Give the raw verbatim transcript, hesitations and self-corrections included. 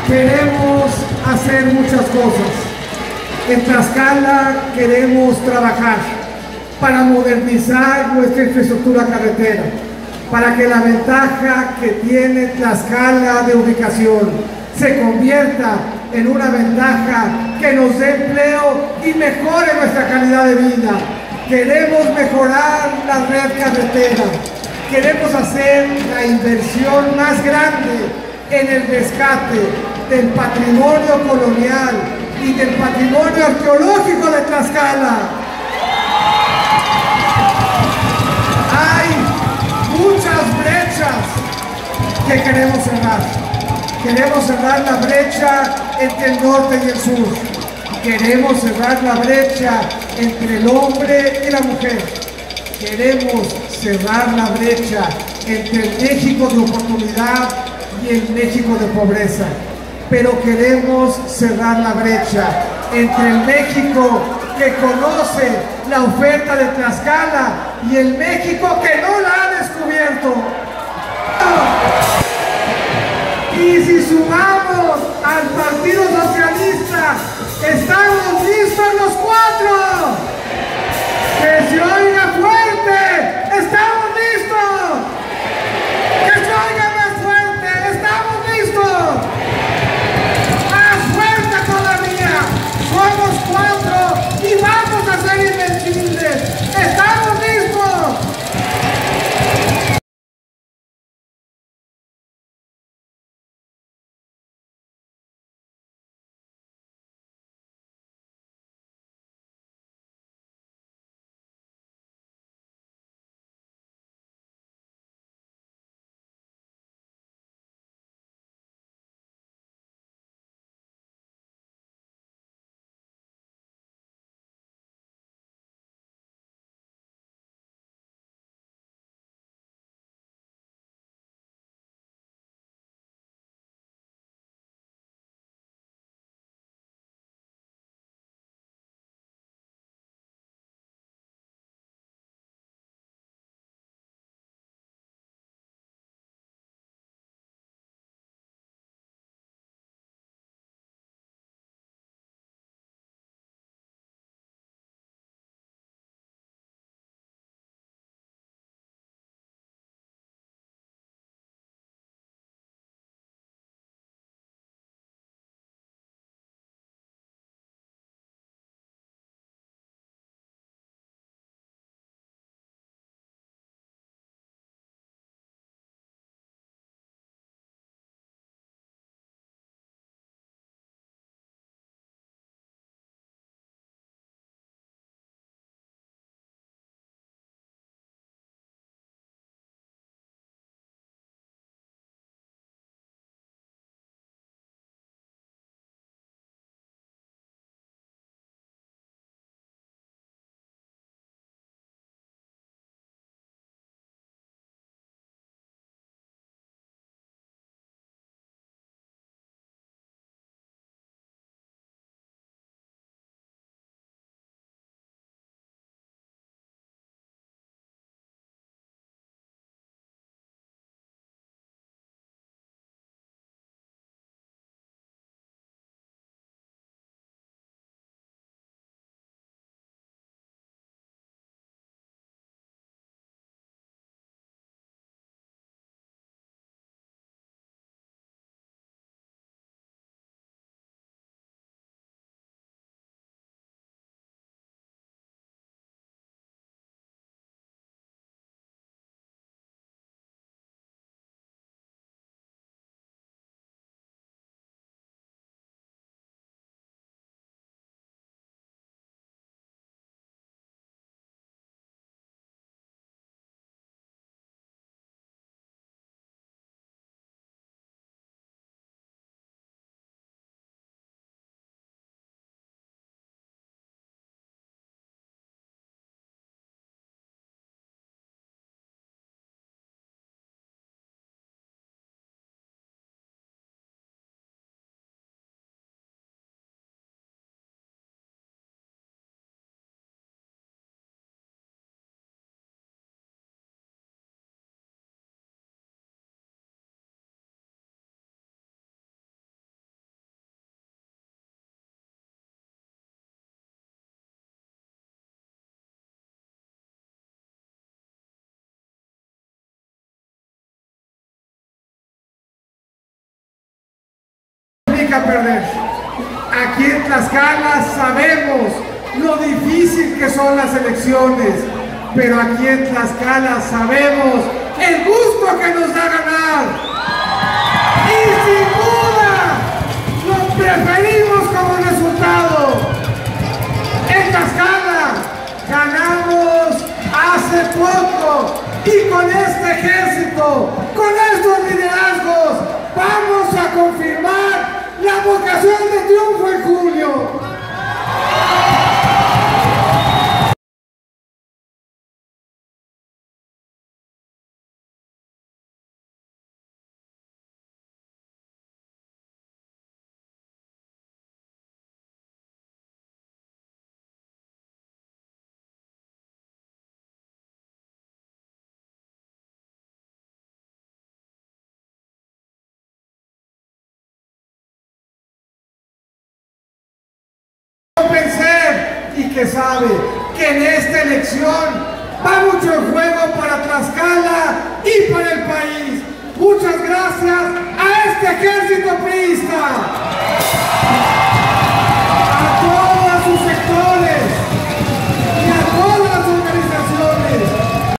Queremos hacer muchas cosas. En Tlaxcala queremos trabajar para modernizar nuestra infraestructura carretera, para que la ventaja que tiene Tlaxcala de ubicación se convierta en una ventaja que nos dé empleo y mejore nuestra calidad de vida. Queremos mejorar la red carretera, queremos hacer la inversión más grande en el rescate del patrimonio colonial y del patrimonio arqueológico de Tlaxcala. Hay muchas brechas que queremos cerrar. Queremos cerrar la brecha entre el norte y el sur. Queremos cerrar la brecha entre el hombre y la mujer. Queremos cerrar la brecha entre el México de oportunidad y el México de pobreza. Pero queremos cerrar la brecha entre el México que conoce la oferta de Tlaxcala y el México que no la ha descubierto. Y si sumamos al Partido Socialista, estamos listos los cuatro. ¡Que se oiga fuerte! ¡Estamos listos! ¡Que se oiga más fuerte! ¡Estamos listos! ¡Más fuerte todavía! ¡Somos cuatro y vamos a ser invencibles! ¡Estamos listos! significa perder. Aquí en Tlaxcala sabemos lo difícil que son las elecciones, pero aquí en Tlaxcala sabemos el gusto que nos da ganar. Y sin duda, lo preferimos como resultado. En Tlaxcala ganamos hace poco y con este ejército, con estos liderazgos, vamos a confirmar la vocación de triunfo en julio. Vencer y que sabe que en esta elección va mucho en juego para Tlaxcala y para el país. Muchas gracias a este ejército priista.